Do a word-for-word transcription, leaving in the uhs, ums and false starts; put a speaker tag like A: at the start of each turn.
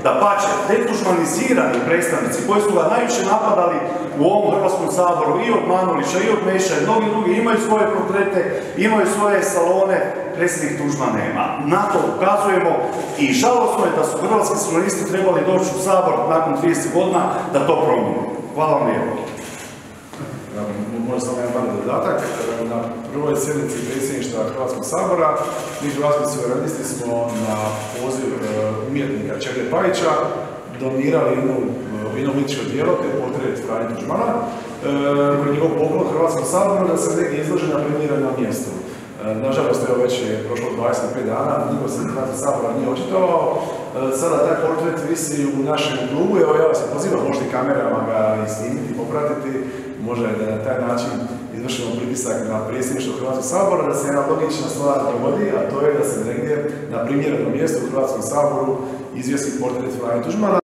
A: da pače, detužmanizirani predstavnici koji su ga najviše napadali u ovom Hrvatskom saboru i od Manolića i od Meša i mnogi drugi imaju svoje portrete, imaju svoje salone, predsjednik Tuđman nema. Na to ukazujemo i žalosno je da su hrvatski suverenisti trebali doći u sabor nakon trideset godina da to promijenu. Hvala vam lijepo.
B: Možda samo jedan mali dodatak. Na prvoj sjednici predsjedništva Hrvatskog sabora mi hrvatski suverenisti smo na poziv umjetnika Čede Pajića donirali jedno umjetničko djelo, te portret Franje Tuđmana, koji je njegov poklon Hrvatskom saboru da se negdje izloži na premijeranom mjestu. Nažalost, evo već je prošlo dvadeset pet dana, niko se Hrvatskog sabora nije očitovao. Sada taj portret visi u našem klubu, evo ja vas pozivam, možete kamerama ga i snimiti, popratiti, može da na taj način izvršimo pritisak na predsjedništvo Hrvatskog sabora, da se jedna logična stvar dogodi, a to je da se negdje na primjerenom mjestu u Hrvatskom saboru izvjesi portret Franje Tuđmana.